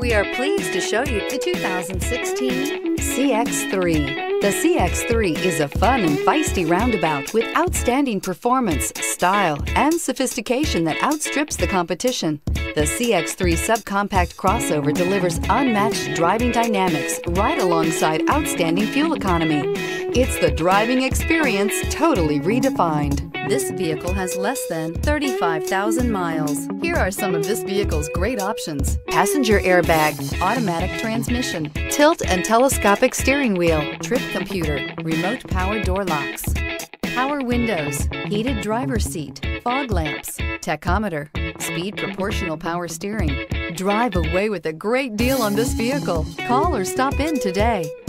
We are pleased to show you the 2016 CX-3. The CX-3 is a fun and feisty roundabout with outstanding performance, style, and sophistication that outstrips the competition. The CX-3 subcompact crossover delivers unmatched driving dynamics right alongside outstanding fuel economy. It's the driving experience totally redefined. This vehicle has less than 35,000 miles. Here are some of this vehicle's great options: passenger airbag, automatic transmission, tilt and telescopic steering wheel, trip computer, remote power door locks, power windows, heated driver's seat, fog lamps, tachometer, speed proportional power steering. Drive away with a great deal on this vehicle. Call or stop in today.